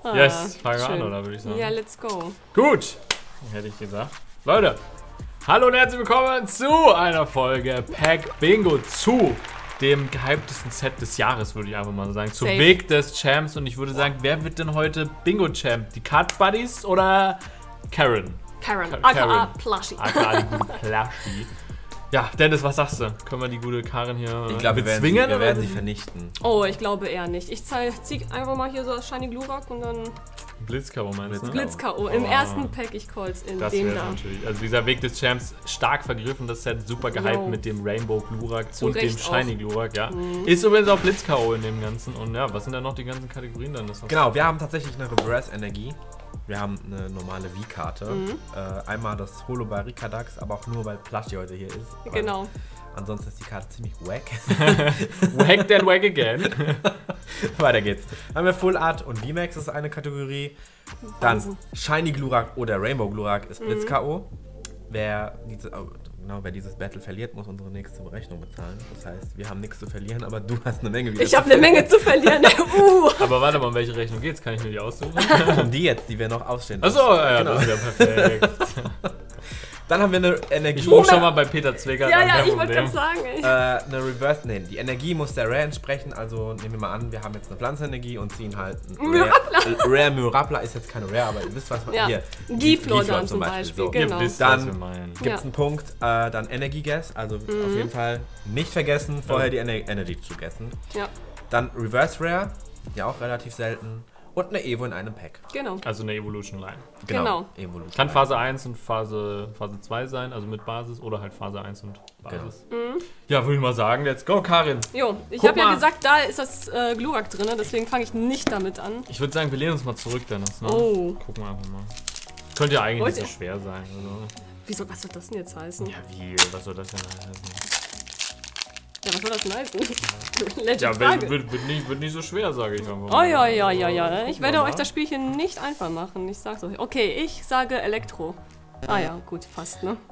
Yes, fangen wir an, oder würde ich sagen? Ja, let's go. Gut, hätte ich gesagt. Leute, hallo und herzlich willkommen zu einer Folge Pack Bingo, zu dem gehyptesten Set des Jahres, würde ich einfach mal sagen. Zum Weg des Champs. Und ich würde sagen, wer wird denn heute Bingo-Champ? Die Card Buddies oder Karen? Karen, aka Plushie. aka die gute Plushie. Ja, Dennis, was sagst du? Können wir die gute Karen hier ich glaube, bezwingen? Wir werden sie vernichten. Oh, ich glaube eher nicht. Ich zieh einfach mal hier so das Shiny Glurak und dann... Blitz-K.O. meinst du? Blitz-K.O. Im ersten Pack, ich call's in das dem da. Natürlich. Also dieser Weg des Champs, stark vergriffen, das Set, super gehypt mit dem Rainbow Glurak und dem Shiny Glurak, ja. Ist übrigens auch Blitz-K.O. in dem Ganzen. Und ja, was sind da noch die ganzen Kategorien dann? Genau, wir haben tatsächlich eine Reverse-Energie. Wir haben eine normale V-Karte. Einmal das Holo bei Rikadax, aber auch nur, weil Plushie heute hier ist. Genau. Ansonsten ist die Karte ziemlich wack. Wack then wack again. Weiter geht's. Dann haben wir Full Art und VMAX ist eine Kategorie. Dann Shiny Glurak oder Rainbow Glurak ist Blitz-K.O. Wer dieses Battle verliert, muss unsere nächste Rechnung bezahlen. Das heißt, wir haben nichts zu verlieren, aber du hast eine Menge wieder. Ich habe eine Menge zu verlieren. Aber warte mal, um welche Rechnung geht's? Kann ich mir die aussuchen? Um die jetzt, die wir noch ausstehen. Achso, ja, genau. Das ist ja perfekt. Dann haben wir eine Energie. Ich rufe schon mal bei Peter Zweger an. Ja, ich wollte gerade sagen. Eine Reverse, die Energie muss der Rare entsprechen. Also nehmen wir mal an, wir haben jetzt eine Pflanzenenergie und ziehen halt ein Rare Myrapla ist jetzt keine Rare, aber ihr wisst, was man hier. Giflor dann zum Beispiel. So. Genau. Dann gibt es einen Punkt, dann Energy Guess. Also auf jeden Fall nicht vergessen, vorher die Energy zu guessen. Ja. Dann Reverse Rare, ja auch relativ selten. Und eine Evo in einem Pack. Genau. Also eine Evolution Line. Genau. Evolution Kann Phase 1 und Phase 2 sein, also mit Basis, oder halt Phase 1 und Basis. Genau. Ja, würde ich mal sagen, let's go, Karin. Jo, ich habe ja gesagt, da ist das Glurak drin, deswegen fange ich nicht damit an. Ich würde sagen, wir lehnen uns mal zurück, Dennis. Ne? Oh. Gucken wir einfach mal. Könnte ja eigentlich nicht so schwer sein. Also. Wieso, was soll das denn jetzt heißen? Ja, wie? Was soll das denn heißen? Ja, was soll das denn heißen? Ja, wird nicht so schwer, sage ich einfach mal. Oh ja. Ich werde euch das Spielchen nicht einfach machen. Ich sag's euch. Okay, ich sage Elektro. Ah ja, gut, fast, ne?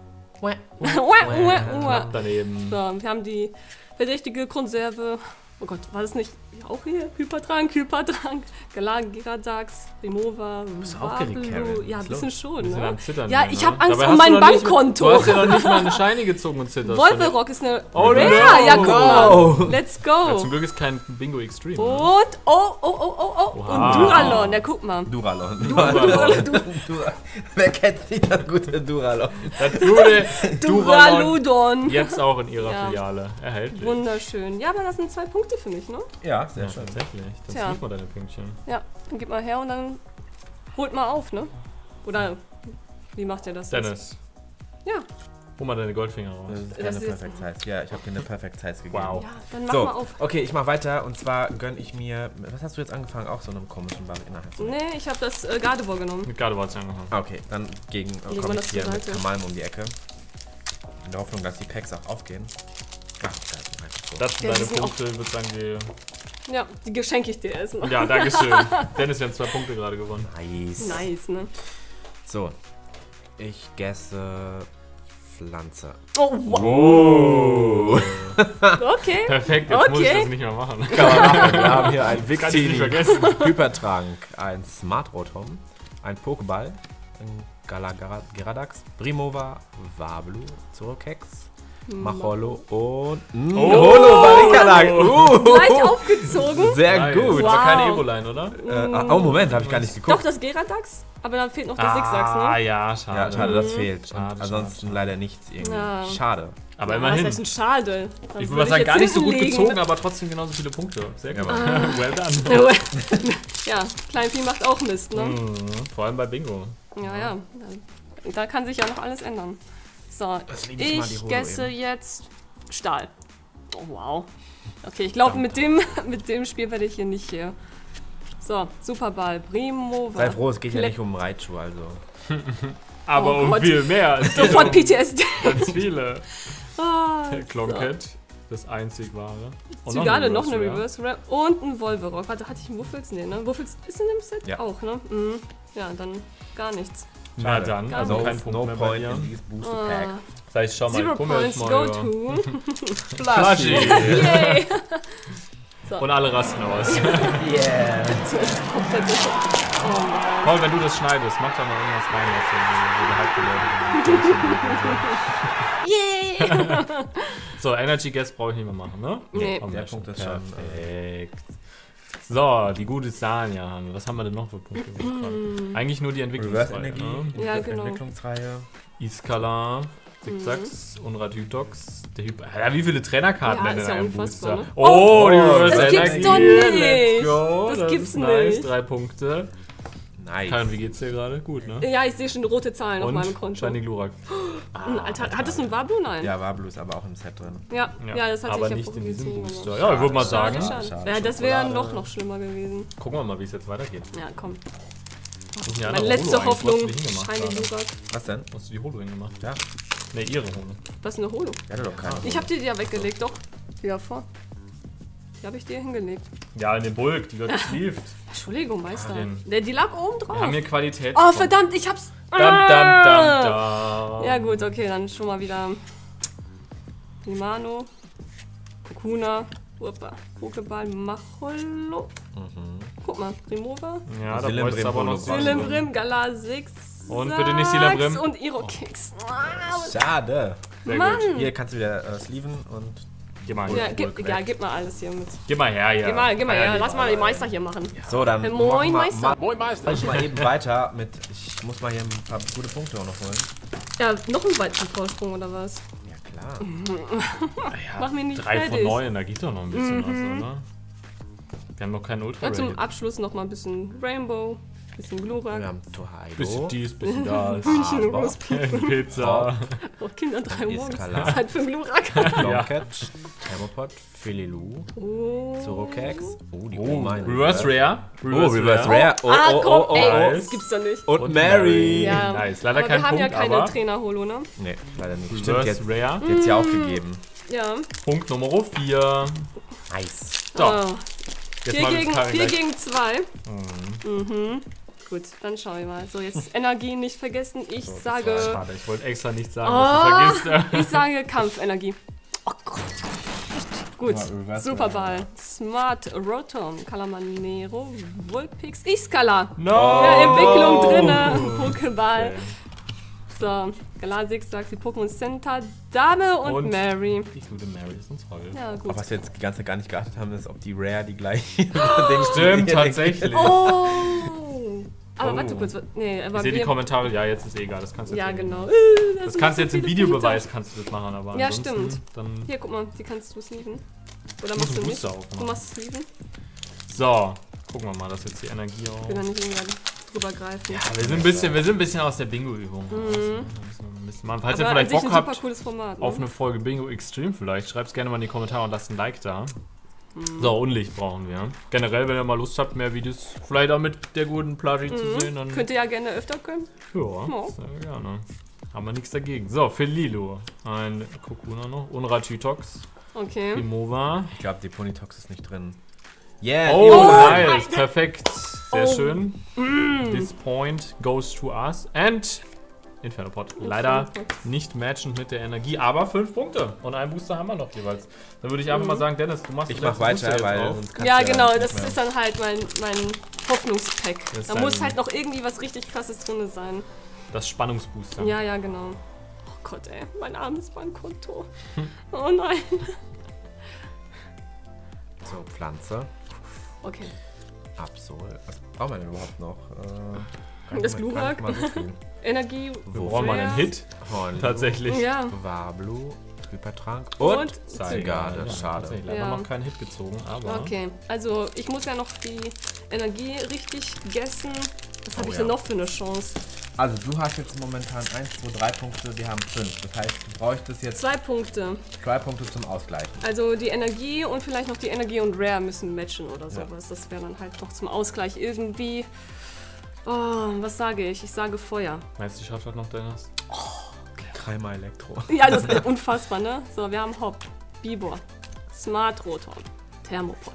Daneben. So, wir haben die verdächtige Konserve. Oh Gott, war das nicht auch hier? Hypertrank, Galagiradax, Remova, bist du aufgeregt, Karen? Ja, ein bisschen schon, bisschen ne? am Zittern, ja, ne? ich habe Angst Dabei um mein Bankkonto. Du hast ja noch nicht mal eine Shiny gezogen und zitterst. Wolverock ist eine Rare. No. Ja, guck mal. Let's go. Ja, zum Glück ist kein Bingo Extreme. Ne? Und, und Duralon. Ja, guck mal. Duralon. Wer kennt nicht das gute Duralon? Das gute Duraludon. Jetzt auch in ihrer Filiale erhältlich. Wunderschön. Ja, aber das sind 2 Punkte für mich, ne? Ja, sehr schön. Tatsächlich. Dann siehst mal deine Pünktchen. Ja, dann gib mal her und dann holt mal auf, ne? Oder wie macht ihr das Dennis. Jetzt? Ja. Hol mal deine Goldfinger raus. Das ist keine Perfect Size. Ja, ich habe dir eine Perfect Size gegeben. Wow. Ja, dann mach mal auf. Okay, ich mach weiter und zwar gönne ich mir. Was hast du jetzt angefangen? Auch so einem komischen Ball innerhalb. Nee, ich habe das Gardevoir genommen. Mit Gardevoir hast du angefangen. Okay, dann komme ich hier mit Kamalm um die Ecke. In der Hoffnung, dass die Packs auch aufgehen. Ach, das sind deine Punkte, ich würde sagen, ja, die geschenke ich dir erstmal. Ja, danke schön. Dennis, wir haben 2 Punkte gerade gewonnen. Nice, ne? So, ich gesse Pflanze. Oh, wow. Okay. Perfekt, jetzt muss ich das nicht mehr machen. Kann man machen. Wir haben hier ein Kann ich nicht vergessen. Hypertrank, ein Smart Rotom, ein Pokéball, ein Galagiradax, Brimova, Wablu, Zorokex, Macholo und Holo Barrikalag. Gleich aufgezogen. Sehr gut. Das war keine Evo-Line, oder? Oh, Moment, habe ich gar nicht geguckt. Doch, das Geradax, aber dann fehlt noch der Zigzags, ne? Ah ja, schade. Ja, schade, das fehlt. Schade, ansonsten leider nichts irgendwie. Ja. Schade. Aber Ja, immerhin. das ist ein Schade. Ich würde mal sagen, gar nicht so gut gezogen, aber trotzdem genauso viele Punkte. Sehr gut. Well done. Ja, Kleinvieh macht auch Mist, ne? Vor allem bei Bingo. Ja. Da kann sich ja noch alles ändern. So, ich gesse jetzt Stahl. Oh, wow. Okay, ich glaube, mit dem Spiel werde ich hier nicht hier. So, Superball, Brimova. Sei froh, es geht ja nicht um Raichu, also. Aber um viel mehr. Sofort PTSD. Ganz viele. Der Klonket, das einzig wahre. Zygale, noch eine Reverse Rare und ein Wolverock. Warte, hatte ich einen Wuffels? Nee, ne? Wuffels ist in dem Set? Ja. Auch, ne? Ja, dann gar nichts. Na dann, also kein Punkt mehr bei dir. In dieses Booster Pack. Sag ich, schau mal, 0 points go to Plushie. Yay! So. Und alle rasten aus. Yeah. Paul, wenn du das schneidest, mach da mal irgendwas rein, was so Yeah! So, Energy Guess brauche ich nicht mehr machen, ne? Nee. Der Punkt ist schon... Perfekt. So, die gute Sanja. Was haben wir denn noch für Punkte bekommen? Eigentlich nur die Entwicklungsreihe. Reverse-Energie, Ne? Ja, genau. Entwicklungsreihe. Iskala, Zigzags, Unrat-Hytox. Ja, wie viele Trainerkarten Ja, denn ist in ja einem unfassbar, Booster? ne? Oh, die Reverse das Energie. gibt's doch nicht. Let's go. Das Das gibt's ist nice. nicht. 3 Punkte. Nice. Karin, wie geht's dir gerade? Gut, ne? Ja, ich sehe schon rote Zahlen auf meinem Und Konto. Shiny Glurak. Alter, hattest du ein Wablu? Nein. Ja, Wablu ist aber auch im Set drin. Ja, das hatte aber ich ja nicht vorhin in diesem gesehen, Booster. genau. Ja, ich würde mal sagen. Schade. Ja, das wäre noch schlimmer gewesen. Gucken wir mal, wie es jetzt weitergeht. Ja, komm. Ja, Meine letzte Hoffnung. Shiny Shiny Glurak. Was denn? Hast du die Holo hingemacht? Ja. Ne, ihre Holo. Was ist eine Holo? Ich hatte doch keine. Ich hab die ja weggelegt, doch. Wieder vor. Die habe ich dir hingelegt. Ja, in den Bulk, die wird gesleeved. Entschuldigung, Meister. Karin. Die lag oben drauf. Wir haben hier Qualität. Oh, verdammt, ich hab's. Dam. Ja gut, okay, dann schon mal wieder Limano, Kokuna, Pokéball, Macholo. Guck mal, Primova, Ja, da Silembrim, bräuchst du aber noch Holo. Silembrim, Galasix. Und bitte nicht Silembrim. Und Irokix. Schade. Sehr Mann. gut. Hier kannst du wieder sleeven und... Gib mal, Ja, hier. gib mal alles hier mit. Gib mal her, ja. Gib mal her, lass mal den Meister hier machen. So, dann Moin, machen Meister. Moin Meister. Ich mal eben weiter mit... Ich muss mal hier ein paar gute Punkte auch noch holen. Ja, noch einen weiteren Vorsprung oder was? Ja, klar. Ja, Mach mich nicht 3 von fertig. 9, da geht doch noch ein bisschen was, oder? Wir haben noch keinen ultra Und zum rated. Abschluss noch mal ein bisschen Rainbow, ein bisschen Glurak. Wir haben Torheido. Bisschen dies, bisschen das. Hühnchen und Aber- Rostbeef. Pizza. Oh, Kinder, 3 Uhr morgens. Iskala. Zeit für einen Glurak. Longcatch, Thermopod, Phililu, Oh. Zorokex. Oh, die Oh, Oma. Reverse Rare. Oh, Reverse Rare. Oh, Ah, oh, komm, oh, oh, ey, oh. das gibt's doch nicht. Und Mary. Ja, Nice. Leider aber kein wir haben Punkt, ja keine aber Trainer-Holo, ne? Nee, leider nicht. Stimmt, Reverse jetzt, Rare. jetzt ja auch gegeben. Ja. Punkt Nummer 4. Nice. So, Oh. jetzt 4 mal gegen, Karin 4 gleich. gegen 2. Mhm. Gut, dann schauen wir mal. So, jetzt Energie nicht vergessen. Ich sage... Schade, ich wollte extra nicht sagen, Oh, dass du vergisst. ich sage Kampfenergie. Oh Gott. Gut, Ja, Reverse Superball. Smart Rotom, Calamanero, Vulpix, Iskala. No! Ja, Entwicklung drinne. Pokéball. Okay. So, Galasix, Daxi, Pokémon Center, Dame und Mary. Die gute Mary ist uns toll. Ja, gut. Aber was wir jetzt die ganze Zeit gar nicht geachtet haben, ist, ob die Rare die gleiche Stimmt, tatsächlich. Oh! Aber Oh. warte kurz. Nee, Ich aber sehe die wir... Kommentare, ja, jetzt ist eh egal, das kannst du jetzt Ja, nicht genau. machen. Das kannst du jetzt im Videobeweis kannst du das machen, aber Ja, ansonsten stimmt. dann Hier, guck mal, die kannst du sleeven. Oder muss machst du ein nicht? Booster aufmachen. Du machst sleeven? So, gucken wir mal, dass jetzt die Energie auch. Ich will da nicht irgendwie drüber greifen. Ja, wir sind ein bisschen aus der Bingo-Übung. raus, ne? Da müssen wir ein bisschen machen. Falls ihr Aber an vielleicht sich Bock ein super habt cooles Format. Ne? auf eine Folge Bingo Extreme vielleicht, schreibt es gerne mal in die Kommentare und lasst ein Like da. So, Unlicht brauchen wir. Generell, wenn ihr mal Lust habt, mehr Videos vielleicht auch mit der guten Plagi zu sehen, dann Könnt ihr ja gerne öfter können. ja, sehr gerne. Haben wir nichts dagegen. So, für Lilo. Ein Kokuna noch. Unrat-Hytox. Okay. Imova. Ich glaube, die Ponytox ist nicht drin. Yeah. Oh, Oh, nice. Alter. Perfekt. Sehr Oh. schön. This point goes to us. And Infernopod. Leider nicht matchend mit der Energie, aber 5 Punkte. Und einen Booster haben wir noch jeweils. Dann würde ich einfach mal sagen, Dennis, du machst Ich den mach letzten Booster weiter, jetzt weil auf. sonst kannst Ja, du genau, nicht das mehr. ist dann halt mein Hoffnungspack. Das ist Da muss ein- halt noch irgendwie was richtig krasses drin sein. Das Spannungsbooster. Ja, ja, genau. Oh Gott, ey, mein armes Bankkonto. Oh nein. So, Pflanze. Okay. Absol. Was brauchen wir denn überhaupt noch? Das Glurak. Gar nicht mal so viel. Energie. Wir brauchen mal einen Hit. Hornlu, Tatsächlich. Ja. Wablu, Hypertrank Und und Zygarde. Ja, Schade. tatsächlich. Leider Ja. noch keinen Hit gezogen, aber. Okay, also ich muss ja noch die Energie richtig gessen. Was habe Oh ich ja. denn noch für eine Chance? Also du hast jetzt momentan 1, 2, 3 Punkte, wir haben 5. Das heißt, du bräuchtest jetzt 2 Punkte. 2 Punkte zum Ausgleichen. Also die Energie und vielleicht noch die Energie und Rare müssen matchen oder Ja. sowas. Das wäre dann halt noch zum Ausgleich irgendwie. Oh, was sage ich? Ich sage Feuer. Meinst du, die schafft das noch, Dennis? Dreimal Elektro. Ja, das ist unfassbar, ne? So, wir haben Hop, Bibor, Smart Rotom, Thermopod,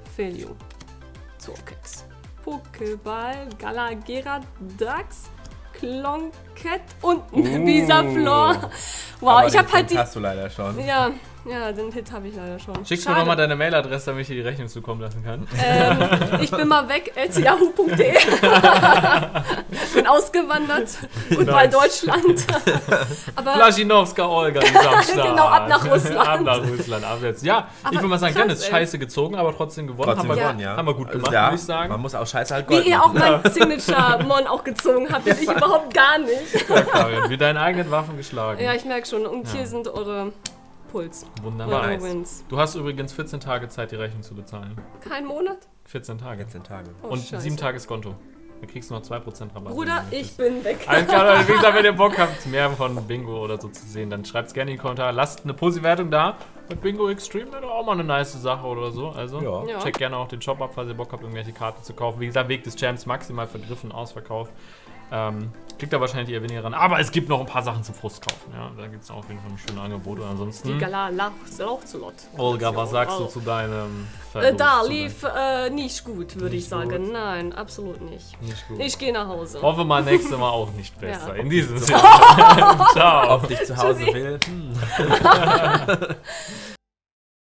Feliu, Zurkex, Pokéball, Galagera, Dax, Clonket und Bisaflor. Wow, Aber ich habe halt die... hast du leider schon. Ja, den Hit habe ich leider schon. Schickst du mir nochmal deine Mailadresse, damit ich dir die Rechnung zukommen lassen kann? Ich bin mal weg, @yahoo.de. Bin ausgewandert. Goodbye Deutschland. Aber Flaschinowska Olga, die Samstag. Genau, ab nach Russland. Ab nach Russland, ab jetzt. Ja, Aber ich würde mal sagen, krass, Dennis, scheiße gezogen, aber trotzdem gewonnen. Trotzdem gewonnen, ja. Haben wir gut gemacht, Ja, würde ich sagen. man muss auch scheiße halt wie Gold ihr auch machen. mein Signature-Mon auch gezogen habt, und ich überhaupt gar nicht. Ja, Karin, wie deine eigenen Waffen geschlagen. Ja, ich merke schon. Und hier sind eure Puls. Wunderbar. Eure Wins. Du hast übrigens 14 Tage Zeit, die Rechnung zu bezahlen. Kein Monat? 14 Tage. 14 Tage. Oh, Und Scheiße. 7 Tages Konto. Da kriegst du noch 2% Rabatt. Bruder, ich bin weg. Alles klar, Leute, wie gesagt, wenn ihr Bock habt, mehr von Bingo oder so zu sehen, dann schreibt es gerne in die Kommentare. Lasst eine Positivwertung da. Mit Bingo Extreme wäre doch auch mal eine nice Sache oder so. Also Ja. checkt gerne auch den Shop ab, falls ihr Bock habt, irgendwelche Karten zu kaufen. Wie gesagt, Weg des Champs maximal vergriffen, Ausverkauf. Kriegt da wahrscheinlich eher weniger ran. Aber es gibt noch ein paar Sachen zum Frustkaufen. Ja, da gibt es auch auf jeden Fall ein schönes Angebot. Ansonsten, Die Gala Lauchzulot. Olga, was sagst du zu deinem Da zu lief nicht gut, würde ich Nicht sagen. gut? Nein, absolut nicht. Nicht gut. Ich gehe nach Hause. Hoffe mal nächstes Mal auch nicht besser. Ja. In diesem Sinne. Ciao. Ob dich zu Hause Tschüssi. will.